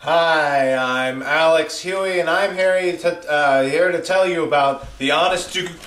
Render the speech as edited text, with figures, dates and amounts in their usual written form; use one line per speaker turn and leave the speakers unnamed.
Hi, I'm Alex Huey, and I'm here to tell you about the Honest to